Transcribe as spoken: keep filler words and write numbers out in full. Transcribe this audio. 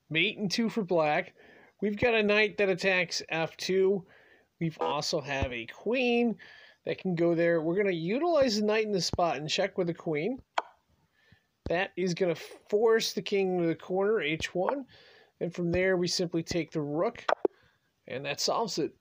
mate and two for black. We've got a knight that attacks F two. We've also have a queen that can go there. We're going to utilize the knight in the spot and check with the queen. That is going to force the king to the corner, H one. And from there, we simply take the rook, and that solves it.